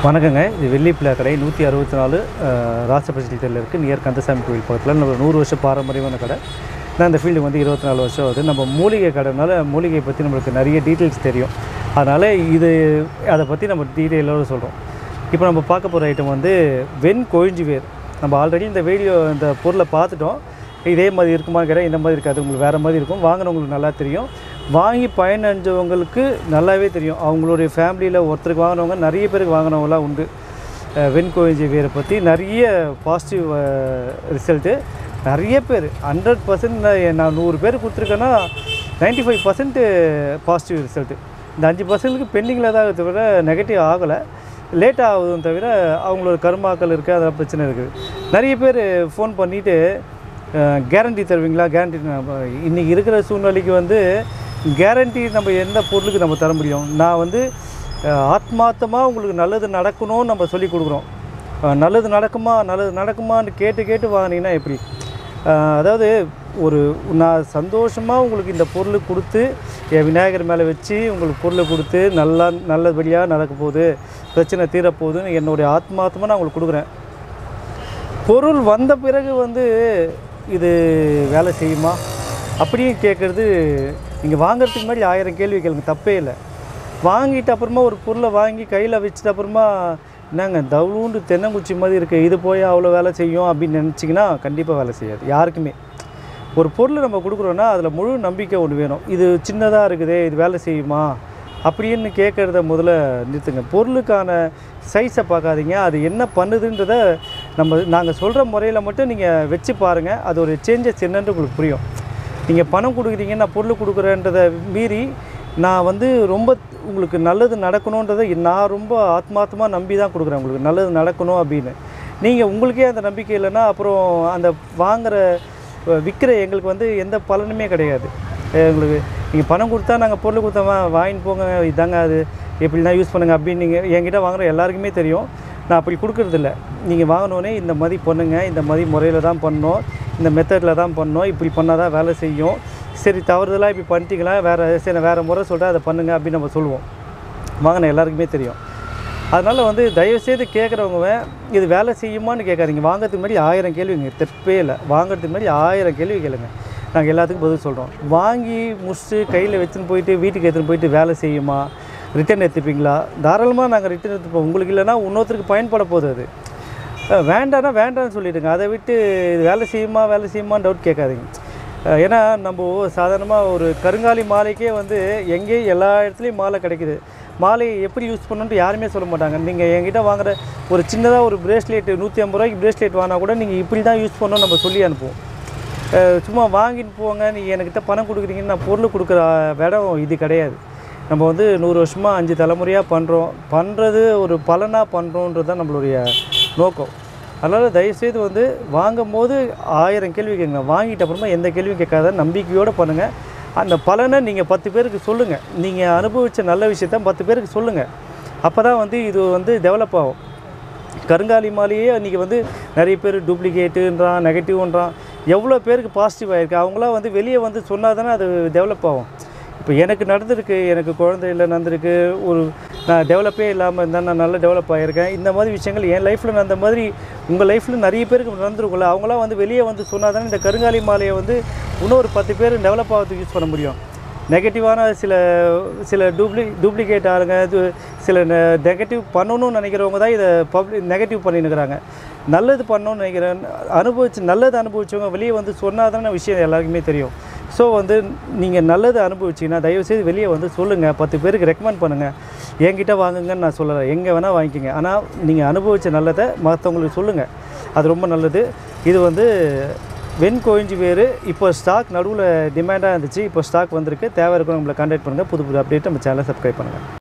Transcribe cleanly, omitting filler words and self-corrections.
வணக்கங்க. இது வெள்ளிப்பிள்ளை கடை 164 ராசபட்சத்தில் தெருவில் இருக்குது. நியர் கந்தசாமி கோவில் பக்கத்தில். நம்ம 100 வருஷம் பாரம்பரியமான கடை. நான் இந்த ஃபீல்டு வந்து 24 வருஷம் ஆகுது. நம்ம மூலிகை கடைனால மூலிகை பற்றி நம்மளுக்கு நிறைய டீட்டெயில்ஸ் தெரியும். அதனால் அதை பற்றி நம்ம டீட்டெயிலோடு சொல்கிறோம். இப்போ நம்ம பார்க்க போகிற ஐட்டம் வந்து வெண்கொழிஞ்சி வேர். நம்ம ஆல்ரெடி இந்த பொருளை பார்த்துட்டோம். இதே மாதிரி இருக்குமான்னு கேட்டால் இந்த மாதிரி இருக்காது, உங்களுக்கு வேறு மாதிரி இருக்கும். வாங்கினவங்களுக்கு நல்லா தெரியும், வாங்கி பயனடைஞ்சவங்களுக்கு நல்லாவே தெரியும். அவங்களுடைய ஃபேமிலியில் ஒருத்தருக்கு வாங்கினவங்க நிறைய பேருக்கு வாங்கினவங்களாம் உண்டு. வெண்கொழிஞ்சி வேரை பற்றி நிறைய பாசிட்டிவ் ரிசல்ட்டு. நிறைய பேர் 100% நான் 100 பேர் கொடுத்துருக்கேன்னா 95% பாசிட்டிவ் ரிசல்ட்டு. இந்த 5%க்கு பெண்டிங்கில் தான் தவிர நெகட்டிவ் ஆகலை, லேட் ஆகுதுன்னு தவிர அவங்களோட கருமாக்கள் இருக்குது, அதெல்லாம் பிரச்சனை இருக்குது. நிறைய பேர் ஃபோன் பண்ணிவிட்டு கேரண்டி தருவீங்களா, கேரண்டி. இன்றைக்கி இருக்கிற சூழ்நிலைக்கு வந்து கேரண்டி நம்ம எந்த பொருளுக்கு நம்ம தர முடியும்? நான் வந்து ஆத்மார்த்தமாக உங்களுக்கு நல்லது நடக்கணும்னு நம்ம சொல்லி கொடுக்குறோம். நல்லது நடக்குமான்னு கேட்டு வாங்கினீங்கன்னா எப்படி? அதாவது நான் சந்தோஷமாக உங்களுக்கு இந்த பொருள் கொடுத்து என் விநாயகர் மேலே வச்சு உங்களுக்கு பொருளை கொடுத்து நல்லபடியாக நடக்க போகுது, பிரச்சனை தீரப்போகுதுன்னு என்னுடைய ஆத்மார்த்தமாக நான் உங்களுக்கு கொடுக்குறேன். பொருள் வந்த பிறகு வந்து இது வேலை செய்யுமா அப்படியும் கேட்குறது. நீங்கள் வாங்கிறதுக்கு முன்னாடி 1000 கேள்வி கேளுங்க, தப்பே இல்லை. வாங்கிட்டு அப்புறமா ஒரு பொருளை வாங்கி கையில் வச்சுட்டு அப்புறமா என்னங்க தவுளூண்டு தென்னங்குச்சி மாதிரி இருக்குது, இது போய் அவ்வளோ வேலை செய்யும் அப்படின்னு நினச்சிங்கன்னா கண்டிப்பாக வேலை செய்யாது யாருக்குமே. ஒரு பொருளை நம்ம கொடுக்குறோன்னா அதில் முழு நம்பிக்கை ஒன்று வேணும். இது சின்னதாக இருக்குதே, இது வேலை செய்யுமா அப்படின்னு கேட்குறத முதல்ல நிறுத்துங்க. பொருளுக்கான சைஸை பார்க்காதீங்க, அது என்ன பண்ணுதுன்றதை நாங்கள் சொல்கிற முறையில் மட்டும் நீங்கள் வச்சு பாருங்கள். அது ஒரு சேஞ்சஸ் என்னன்னு உங்களுக்கு புரியும். நீங்கள் பணம் கொடுக்குறீங்க, நான் பொருள் கொடுக்குறேன்றதை மீறி நான் வந்து ரொம்ப உங்களுக்கு நல்லது நடக்கணுன்றதை நான் ரொம்ப ஆத்மார்த்தமாக நம்பி தான் கொடுக்குறேன். உங்களுக்கு நல்லது நடக்கணும் அப்படின்னு நீங்கள் உங்களுக்கே அந்த நம்பிக்கை இல்லைன்னா அப்புறம் அந்த விற்கிற எங்களுக்கு வந்து எந்த பலனுமே கிடையாது. எங்களுக்கு நீங்கள் பணம் கொடுத்தா நாங்கள் பொருள் கொடுத்தோமா வாங்கிட்டு போங்க, இதாங்க அது எப்படின்னா யூஸ் பண்ணுங்கள் அப்படின்னு நீங்கள் என்கிட்ட வாங்குகிற எல்லாருக்குமே தெரியும். நான் அப்படி கொடுக்குறதில்ல. நீங்கள் வாங்கினோன்னே இந்த மாதிரி பண்ணுங்கள், இந்த மாதிரி முறையில் தான் பண்ணணும், இந்த மெத்தடில் தான் பண்ணணும், இப்படி பண்ணால் தான் வேலை செய்யும். சரி தவறுதலாக இப்படி பண்ணிட்டீங்களா, வேறு முறை சொல்கிறேன் அதை பண்ணுங்கள் அப்படின்னு நம்ம சொல்லுவோம். வாங்கின எல்லாருக்குமே தெரியும். அதனால் வந்து தயவுசெய்து கேட்குறவங்க இது வேலை செய்யுமான்னு கேட்காதீங்க. வாங்கிறதுக்கு முன்னாடி 1000 கேள்விங்க, தப்பே இல்லை. வாங்கிறதுக்கு முன்னாடி 1000 கேள்வி கேளுங்க, நாங்கள் எல்லாத்துக்கும் பதில் சொல்கிறோம். வாங்கி முடிச்சுட்டு கையில் வச்சுன்னு போயிட்டு வீட்டுக்கு எடுத்துன்னு போயிட்டு வேலை செய்யுமா, ரிட்டன் எடுத்துப்பீங்களா? தாராளமாக நாங்கள் ரிட்டன் எடுத்துப்போம். உங்களுக்கு இல்லைனா இன்னொருத்தருக்கு பயன்பட போகுது. அது வேண்டான்னு சொல்லிவிடுங்க. அதை விட்டு இது வேலை செய்யுமான்னு டவுட் கேட்காதீங்க. ஏன்னா நம்ம சாதாரணமாக ஒரு கருங்காலி மாலைக்கே வந்து எங்கேயும் எல்லா இடத்துலையும் மாலை கிடைக்கிது. மாலையை எப்படி யூஸ் பண்ணணுன்ட்டு யாருமே சொல்ல மாட்டாங்க. நீங்கள் என்கிட்ட வாங்குகிற ஒரு சின்னதாக ஒரு பிரேஸ்லெட் 150 ரூபாய்க்கு பிரேஸ்லெட் வாங்கினா கூட நீங்கள் இப்படி தான் யூஸ் பண்ணணும்னு நம்ம சொல்லி அனுப்புவோம். சும்மா வாங்கிட்டு போங்க, நீங்கள் என்கிட்ட பணம் கொடுக்குறீங்கன்னு நான் பொருள் கொடுக்குற இடம் இது கிடையாது. நம்ம வந்து 100 வருஷமாக 5 தலைமுறையாக பண்ணுறது ஒரு பலனாக பண்ணுறோன்றது தான் நம்மளுடைய நோக்கம். அதனால் தயவுசெய்து வந்து வாங்கும் போது 1000 கேள்வி கேட்குங்க. வாங்கிட்ட அப்புறமா எந்த கேள்வியும் கேட்காத நம்பிக்கையோடு பண்ணுங்கள். அந்த பலனை நீங்கள் 10 பேருக்கு சொல்லுங்கள். நீங்கள் அனுபவித்த நல்ல விஷயத்த 10 பேருக்கு சொல்லுங்கள். அப்போ தான் வந்து இது வந்து டெவலப் ஆகும். கருங்காலி மாலையே இன்றைக்கி வந்து நிறைய பேர் டூப்ளிகேட்டுன்றான், நெகட்டிவ்ன்றான். எவ்வளோ பேருக்கு பாசிட்டிவ் ஆகிருக்கு, அவங்களாம் வந்து வெளியே வந்து சொன்னால் தானே அது டெவலப் ஆகும். இப்போ எனக்கு நடந்திருக்கு, எனக்கு குழந்தை இல்லை நடந்திருக்கு, நான் டெவலப்பே இல்லாமல் இருந்தால் நான் நல்லா டெவலப் ஆகியிருக்கேன். இந்த மாதிரி விஷயங்கள் என் லைஃப்பில் நடந்த மாதிரி உங்கள் லைஃப்பில் நிறைய பேருக்கு நடந்துருக்கும்ல. அவங்களாம் வந்து வெளியே வந்து சொன்னால் தானே இந்த கருங்காலி மாலையை வந்து இன்னொரு 10 பேர் டெவலப் ஆகிறதுக்கு யூஸ் பண்ண முடியும். நெகட்டிவான சில டூப்ளிகேட் ஆளுங்க, சில நெகட்டிவ் பண்ணணும்னு நினைக்கிறவங்க தான் இதை நெகட்டிவ் பண்ணின்னுக்கிறாங்க. நல்லது பண்ணணும்னு நினைக்கிறேன், நல்லது அனுபவிச்சவங்க வெளியே வந்து சொன்னால் தானே விஷயம் எல்லாருக்குமே தெரியும். ஸோ வந்து நீங்கள் நல்லது அனுபவிச்சிங்கன்னா தயவுசெய்து வெளியே வந்து சொல்லுங்கள், 10 பேருக்கு ரெக்கமெண்ட் பண்ணுங்கள். என்கிட்ட வாங்குங்கன்னு நான் சொல்லலை, எங்கே வேணால் வாங்கிக்கோங்க. ஆனால் நீங்கள் அனுபவித்த நல்லதை மற்றவங்களுக்கு சொல்லுங்கள், அது ரொம்ப நல்லது. இது வந்து வெண்கொழிஞ்சி வேர். இப்போ ஸ்டாக் நடுவில் டிமாண்டாக இருந்துச்சு, இப்போ ஸ்டாக் வந்திருக்கு. தேவை இருக்கிறவங்களை கான்டாக்ட் பண்ணுங்கள். புது அப்டேட் நம்ம சேனலை சப்ஸ்கிரைப் பண்ணுங்கள்.